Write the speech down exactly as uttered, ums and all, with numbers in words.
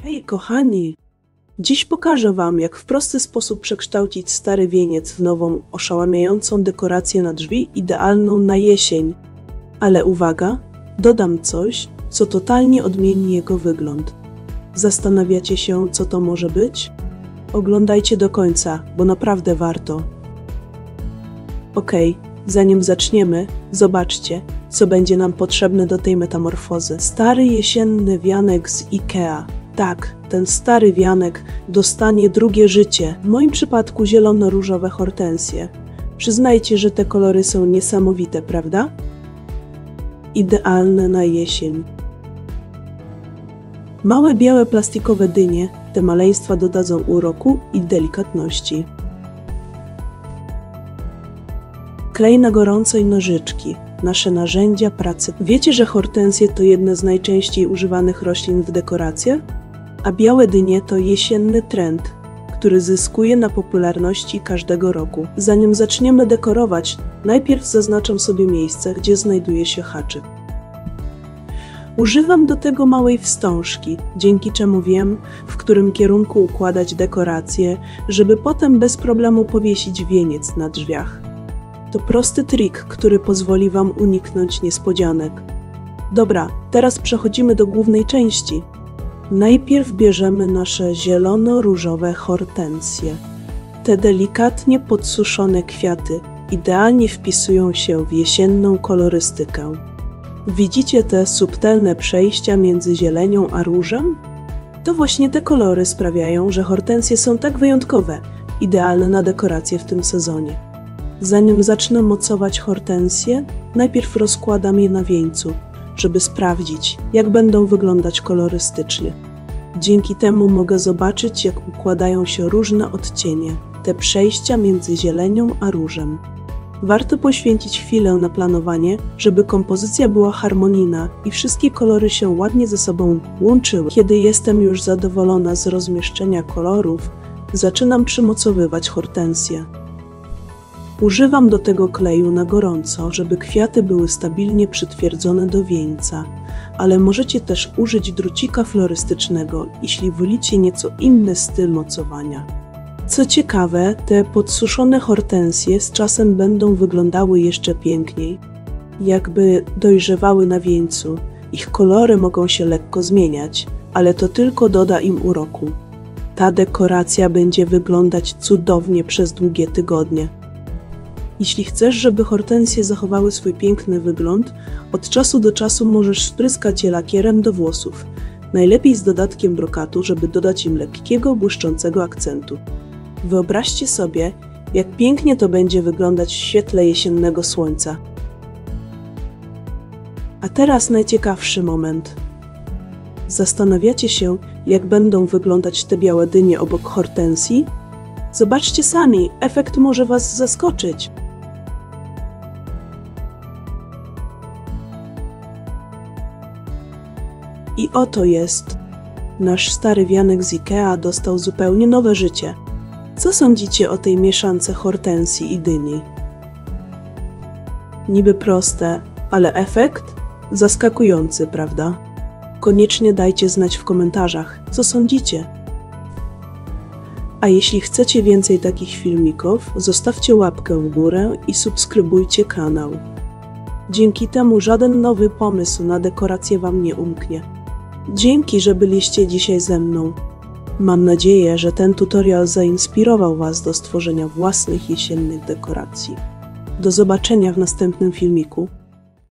Hej kochani! Dziś pokażę Wam, jak w prosty sposób przekształcić stary wieniec w nową, oszałamiającą dekorację na drzwi, idealną na jesień. Ale uwaga, dodam coś, co totalnie odmieni jego wygląd. Zastanawiacie się, co to może być? Oglądajcie do końca, bo naprawdę warto. Okej, zanim zaczniemy, zobaczcie, co będzie nam potrzebne do tej metamorfozy. Stary jesienny wianek z Ikea. Tak, ten stary wianek dostanie drugie życie. W moim przypadku zielono-różowe hortensje. Przyznajcie, że te kolory są niesamowite, prawda? Idealne na jesień. Małe białe plastikowe dynie, te maleństwa dodadzą uroku i delikatności. Klej na gorąco i nożyczki. Nasze narzędzia pracy. Wiecie, że hortensje to jedne z najczęściej używanych roślin w dekoracjach? A białe dynie to jesienny trend, który zyskuje na popularności każdego roku. Zanim zaczniemy dekorować, najpierw zaznaczam sobie miejsce, gdzie znajduje się haczyk. Używam do tego małej wstążki, dzięki czemu wiem, w którym kierunku układać dekoracje, żeby potem bez problemu powiesić wieniec na drzwiach. To prosty trik, który pozwoli Wam uniknąć niespodzianek. Dobra, teraz przechodzimy do głównej części. Najpierw bierzemy nasze zielono-różowe hortensje. Te delikatnie podsuszone kwiaty idealnie wpisują się w jesienną kolorystykę. Widzicie te subtelne przejścia między zielenią a różem? To właśnie te kolory sprawiają, że hortensje są tak wyjątkowe, idealne na dekoracje w tym sezonie. Zanim zacznę mocować hortensje, najpierw rozkładam je na wieńcu, żeby sprawdzić, jak będą wyglądać kolorystycznie. Dzięki temu mogę zobaczyć, jak układają się różne odcienie, te przejścia między zielenią a różem. Warto poświęcić chwilę na planowanie, żeby kompozycja była harmonijna i wszystkie kolory się ładnie ze sobą łączyły. Kiedy jestem już zadowolona z rozmieszczenia kolorów, zaczynam przymocowywać hortensje. Używam do tego kleju na gorąco, żeby kwiaty były stabilnie przytwierdzone do wieńca, ale możecie też użyć drucika florystycznego, jeśli wolicie nieco inny styl mocowania. Co ciekawe, te podsuszone hortensje z czasem będą wyglądały jeszcze piękniej, jakby dojrzewały na wieńcu. Ich kolory mogą się lekko zmieniać, ale to tylko doda im uroku. Ta dekoracja będzie wyglądać cudownie przez długie tygodnie. Jeśli chcesz, żeby hortensje zachowały swój piękny wygląd, od czasu do czasu możesz spryskać je lakierem do włosów, najlepiej z dodatkiem brokatu, żeby dodać im lekkiego, błyszczącego akcentu. Wyobraźcie sobie, jak pięknie to będzie wyglądać w świetle jesiennego słońca. A teraz najciekawszy moment. Zastanawiacie się, jak będą wyglądać te białe dynie obok hortensji? Zobaczcie sami, efekt może Was zaskoczyć. I oto jest. Nasz stary wianek z Ikea dostał zupełnie nowe życie. Co sądzicie o tej mieszance hortensji i dyni? Niby proste, ale efekt? Zaskakujący, prawda? Koniecznie dajcie znać w komentarzach, co sądzicie. A jeśli chcecie więcej takich filmików, zostawcie łapkę w górę i subskrybujcie kanał. Dzięki temu żaden nowy pomysł na dekorację Wam nie umknie. Dzięki, że byliście dzisiaj ze mną. Mam nadzieję, że ten tutorial zainspirował Was do stworzenia własnych jesiennych dekoracji. Do zobaczenia w następnym filmiku.